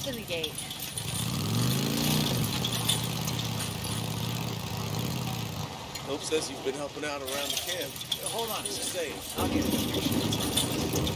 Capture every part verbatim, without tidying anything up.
in the gate. Hope says you've been helping out around the camp. Hold on. Just saying. I'll get it.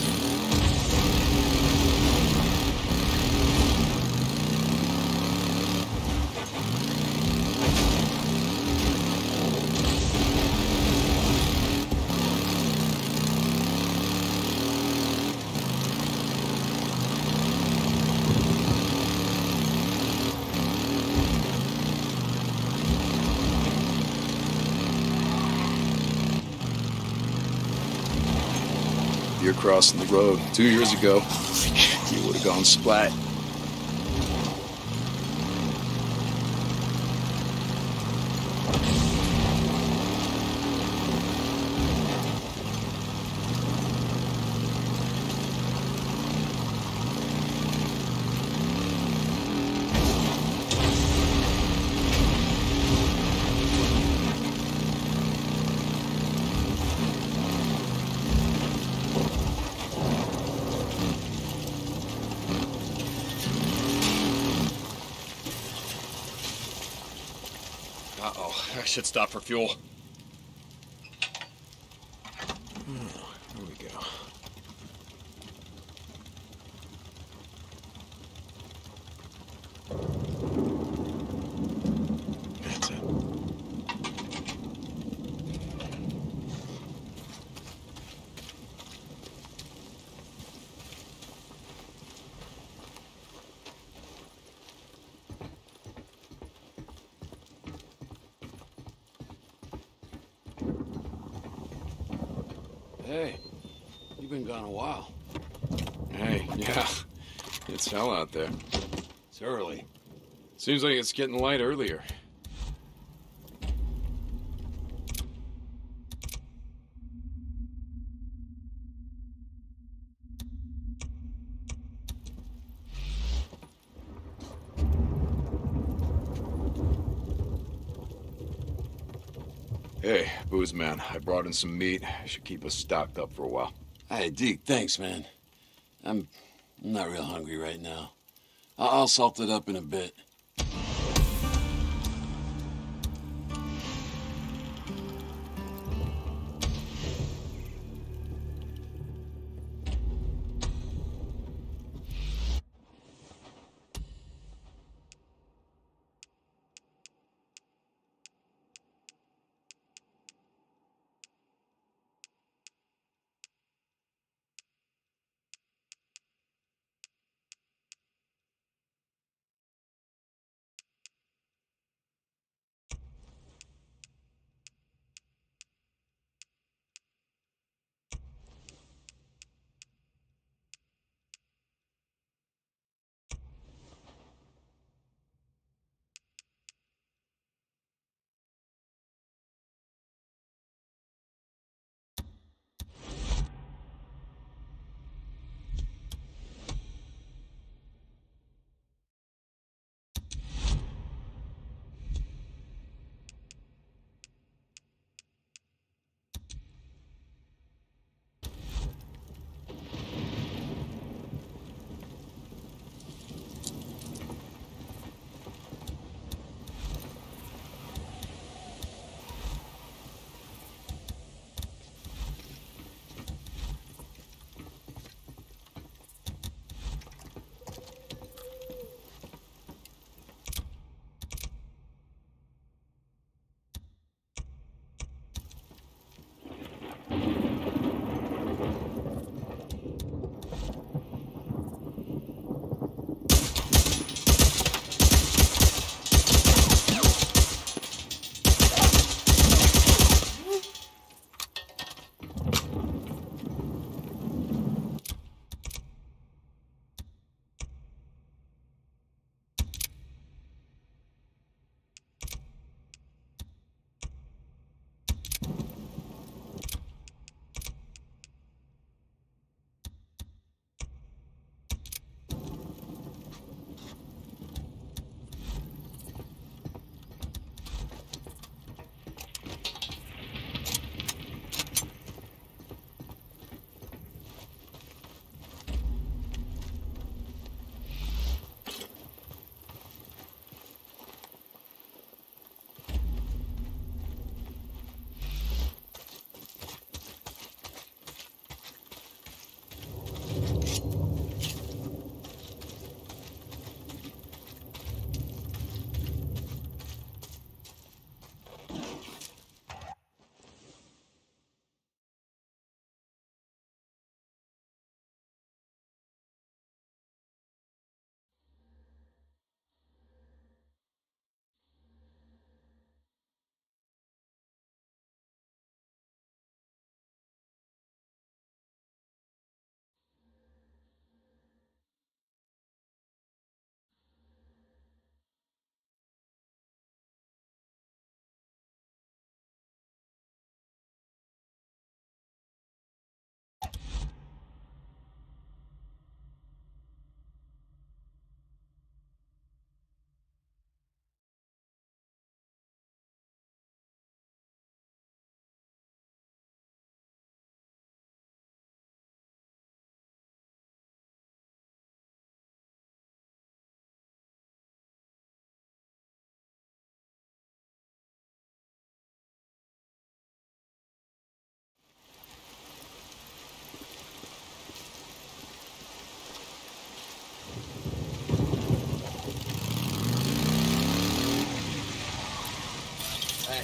You're crossing the road two years ago. You would have gone splat. Uh-oh, I should stop for fuel. Hmm, here we go. That's it. Hey, you've been gone a while. Hey, yeah, it's hell out there. It's early. Seems like it's getting light earlier. Hey, booze man, I brought in some meat. Should keep us stocked up for a while. Hey, Deke, thanks, man. I'm, I'm not real hungry right now. I'll, I'll salt it up in a bit.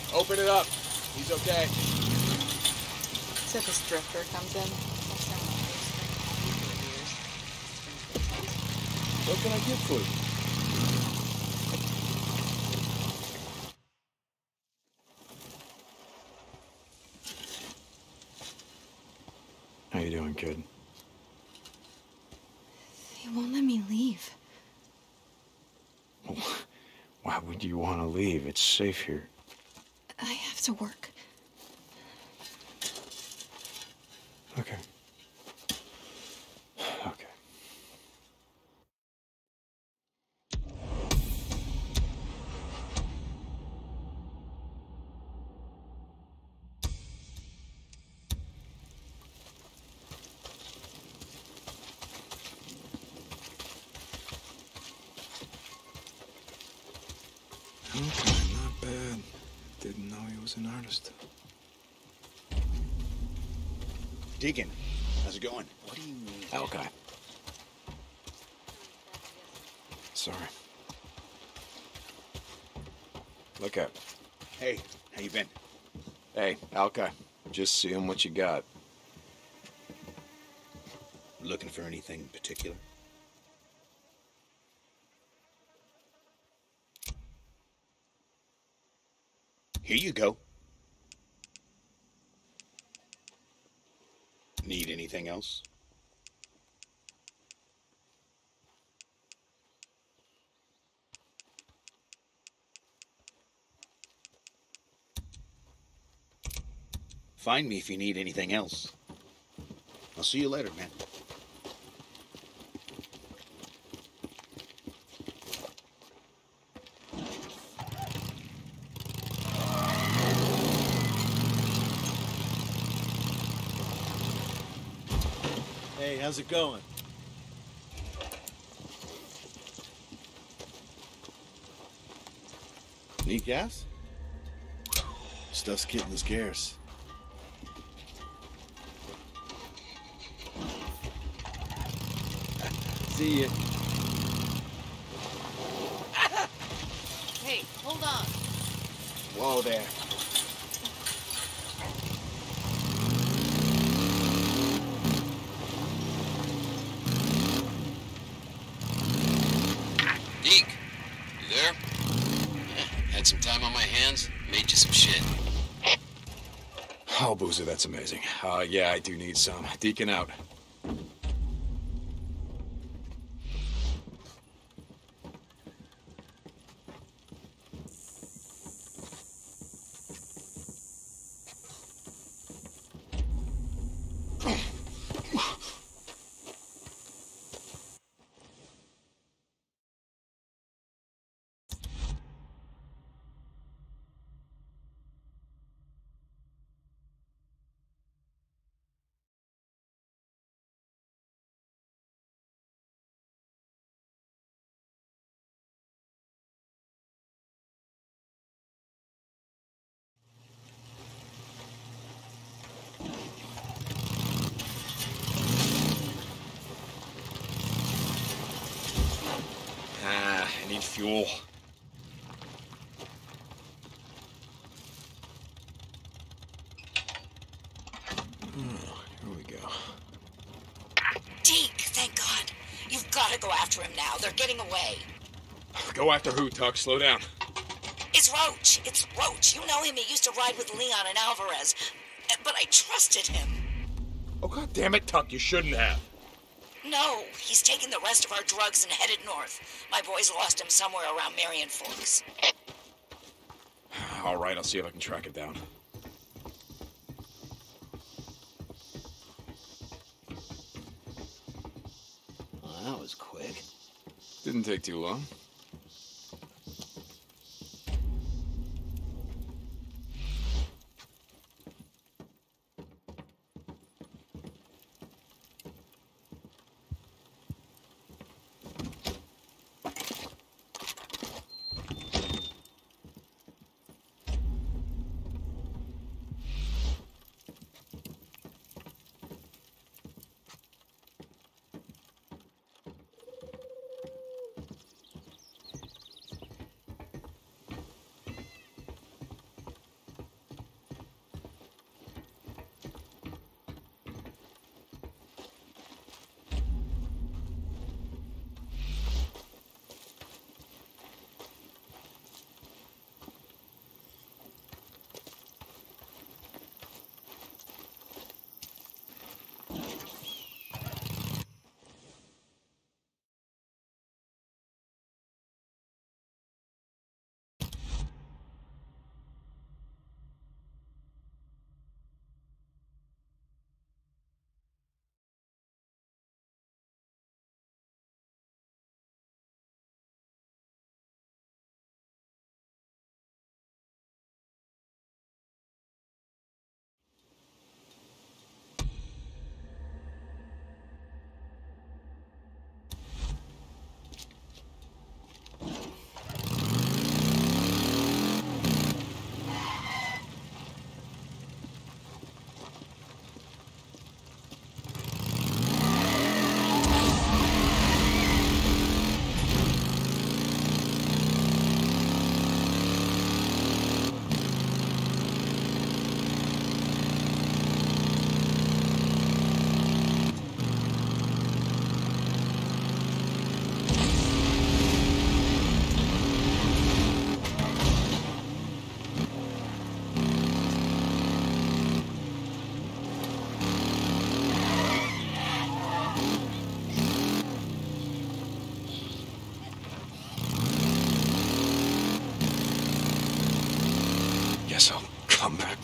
Open it up. He's okay. So this drifter comes in. What can I get for you? How you doing, kid? They won't let me leave. Why would you want to leave? It's safe here. I have to work. Okay. Okay. Okay, not bad. Didn't know he was an artist. Deacon, how's it going? What do you need? Okay. Sorry. Look up. Hey, how you been? Hey, Alka. Just seeing what you got. Looking for anything in particular? Here you go. Need anything else? Find me if you need anything else. I'll see you later, man. Hey, how's it going? Need gas? Stuff's getting scarce. See ya. Hey, hold on. Whoa there. Deke, you there? Had some time on my hands, made you some shit. Oh, Boozer, that's amazing. Uh, yeah, I do need some. Deacon out. Ah, I need fuel. Oh, here we go. Deke, thank God. You've got to go after him now. They're getting away. Go after who, Tuck? Slow down. It's Roach. It's Roach. You know him. He used to ride with Leon and Alvarez. Uh, But I trusted him. Oh, God damn it, Tuck. You shouldn't have. No, he's taken the rest of our drugs and headed north. My boys lost him somewhere around Marion Forks. All right, I'll see if I can track it down. Well, that was quick. Didn't take too long.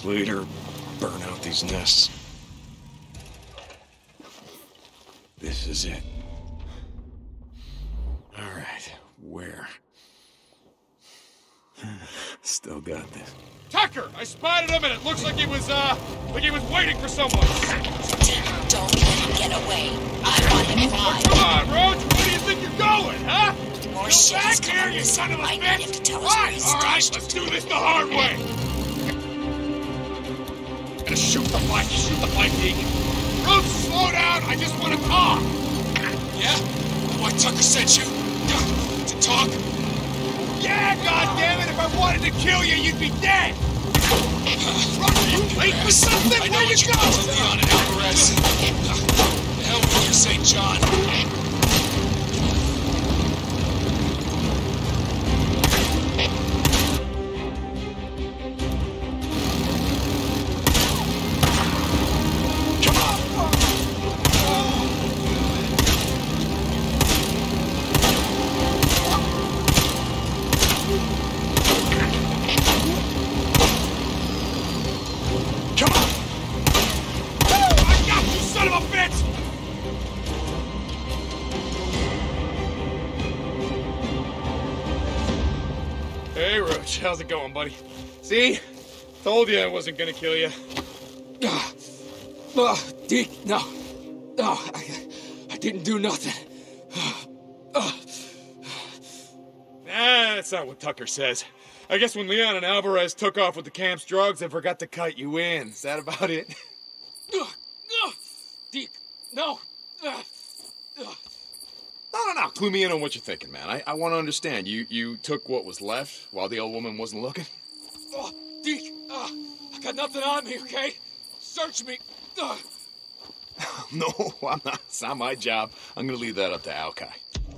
deplete or burn out these nests. This is it. All right, where? Still got this. Tucker! I spotted him and it looks like he was, uh, like he was waiting for someone. Deacon, don't let him get away. I want him alive. Come on, Roach! Where do you think you're going, huh? More shit is Back coming here, up you this son of a I bitch! need him to tell us where Fine, he's all right, stashed let's it. do this the hard way. Gonna shoot the bike, shoot the bike, Deacon. Roach, slow down, I just want to talk. Yeah? Why Tucker sent you? To talk? Yeah, goddammit, if I wanted to kill you, you'd be dead. Run, are you late for something? I know Where what you you go? did to Leon and Alvarez. The hell with you, Saint John. Hey, Roach, how's it going, buddy? See? Told you I wasn't gonna kill you. Oh, oh Deke, no. No, I, I didn't do nothing. Oh. Nah, that's not what Tucker says. I guess when Leon and Alvarez took off with the camp's drugs, they forgot to cut you in. Is that about it? Oh, oh. Deke, no. Oh. Oh. No, no, no. Clue me in on what you're thinking, man. I, I want to understand. You you took what was left while the old woman wasn't looking? Oh, Deke, oh, I got nothing on me, okay? Search me. Oh. No, I'm not. It's not my job. I'm going to leave that up to Alkai.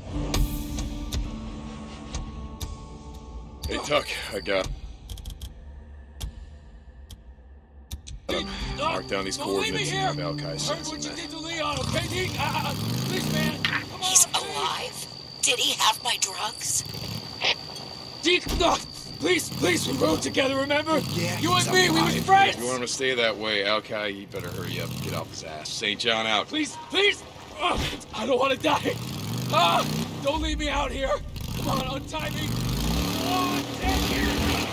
Hey, Tuck, I got... Deke, no, Mark down these don't leave me coordinates here. and have Alkai Heard send what some you men. did to Leon, okay, Deke? Uh, uh, please, man. Come He's on, please. alive? Did he have my drugs? Deke, no. Please, please, we rode together, remember? Yeah, You he's and me, we alive. were friends. If you want him to stay that way, Alkai, you better hurry up and get off his ass. Saint John out. Please, please! Ugh, I don't want to die! Ah! Don't leave me out here! Come on, untie me! Oh, take it!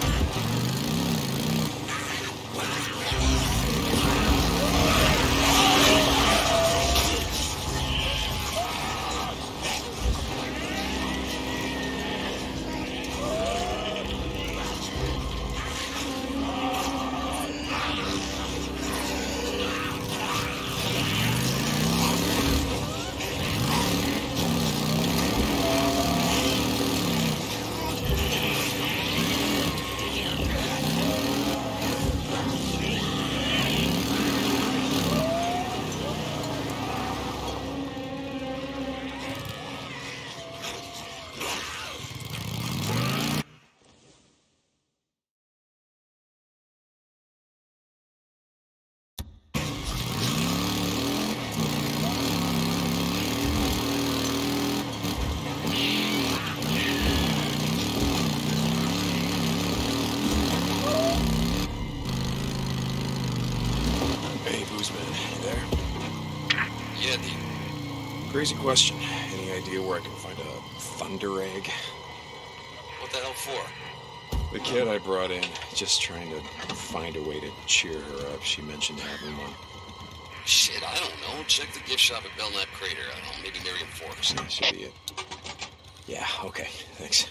Yeah, the... Crazy question. Any idea where I can find a thunder egg? What the hell for? The kid I brought in, just trying to find a way to cheer her up. She mentioned having one. Shit, I don't know. Check the gift shop at Belknap Crater. I don't know, maybe Miriam Forks. That should be it. Yeah, okay, thanks.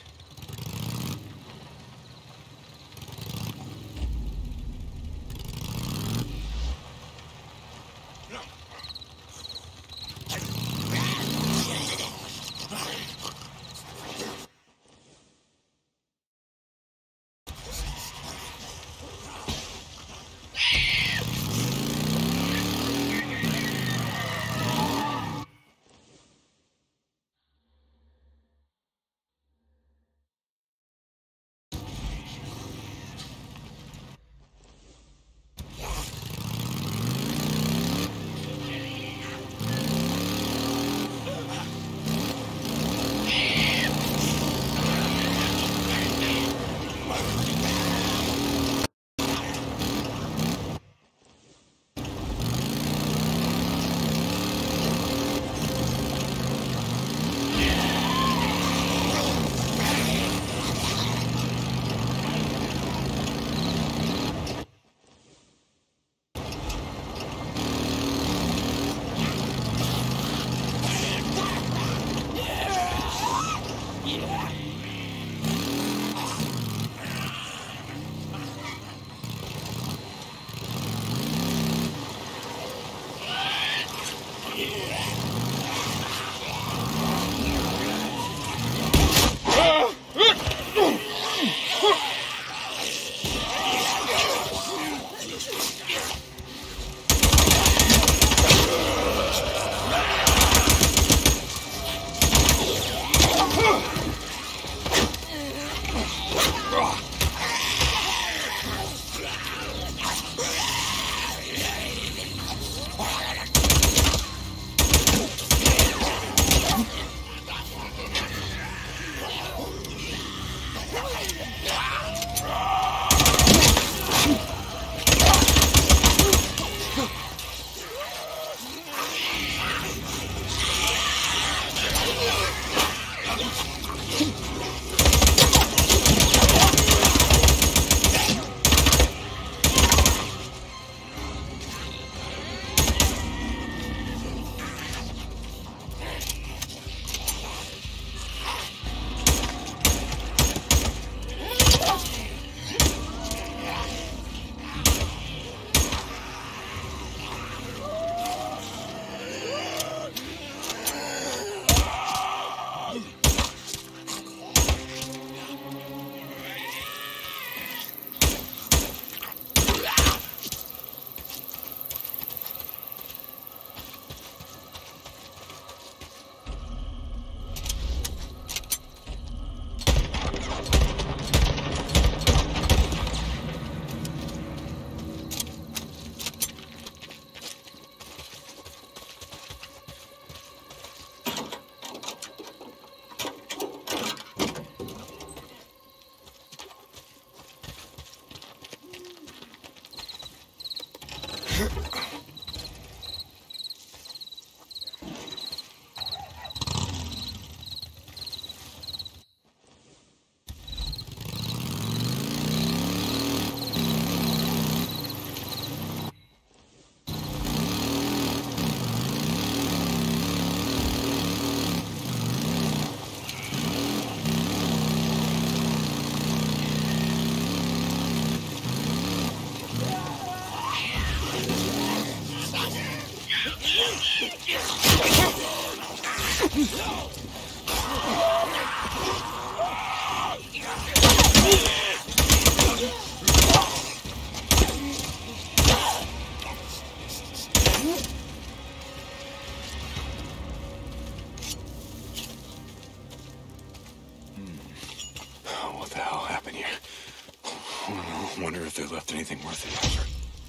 What the hell happened here? I wonder if they left anything worth the effort.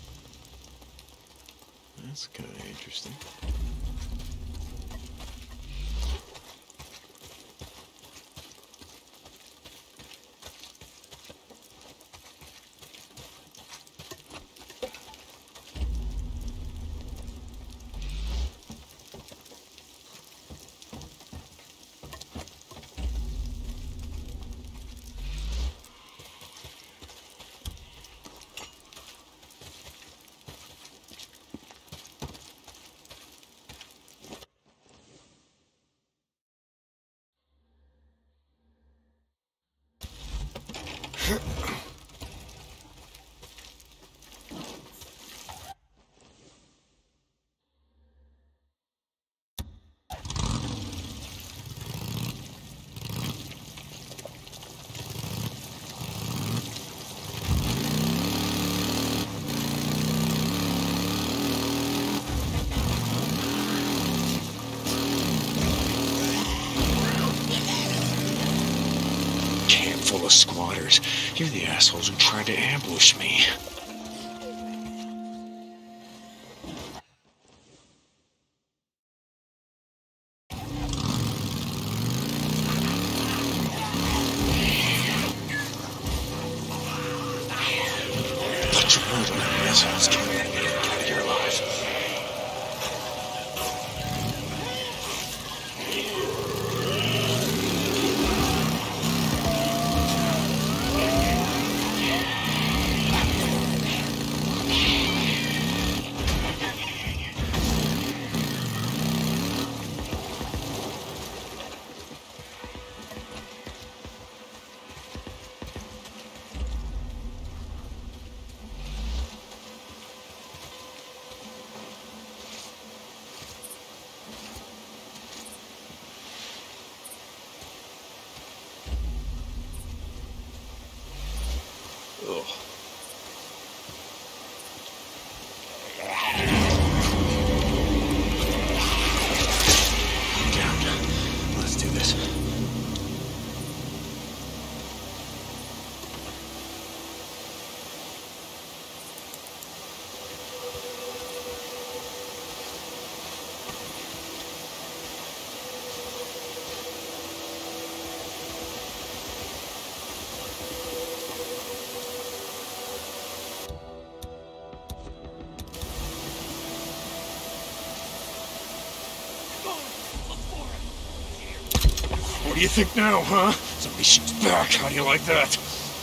That's kind of interesting. Full of squatters. You're the assholes who tried to ambush me. Put your word on the assholes can't let me get out of here alive. Let's do this. What do you think now, huh? Somebody shoots back. How do you like that?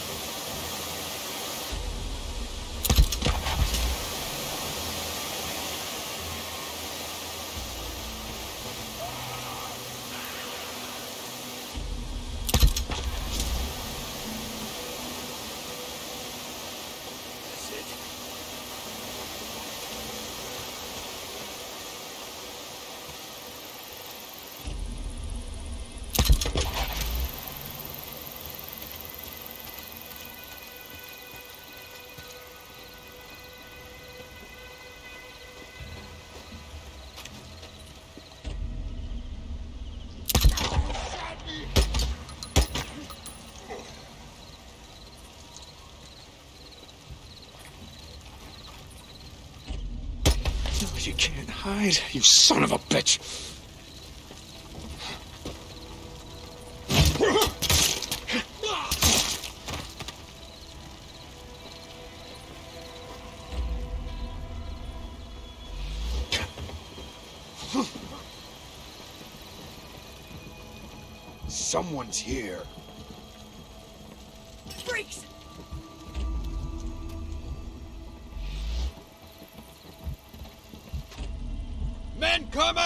You can't hide, you son of a bitch! Someone's here. Freaks! Men coming!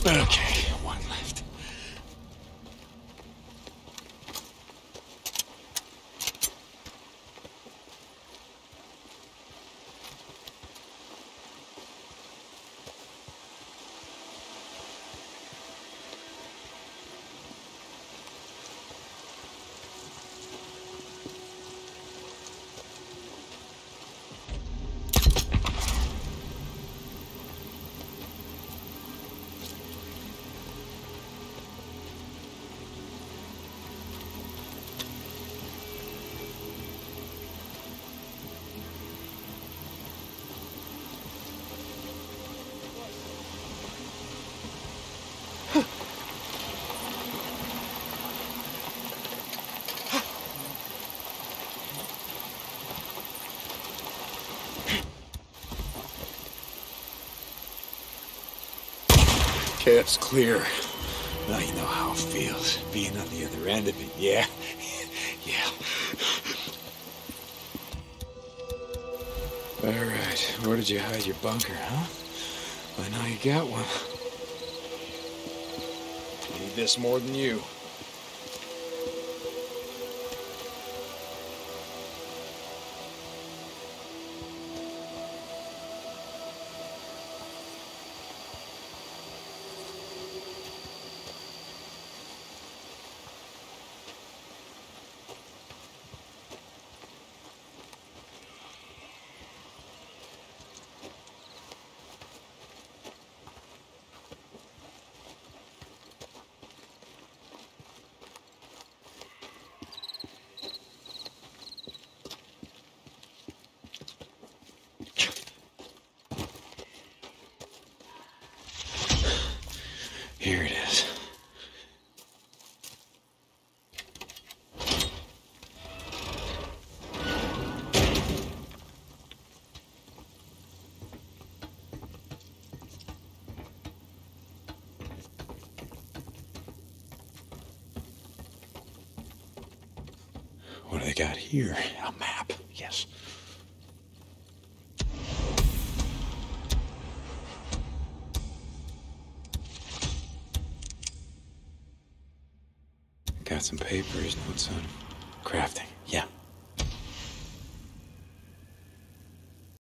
Okay, one left. Okay, it's clear. Now you know how it feels, being on the other end of it, yeah? Yeah. All right, where did you hide your bunker, huh? Well, now you got one. Need this more than you. Here it is. What do they got here? A map, yes. Got some papers, notes on crafting.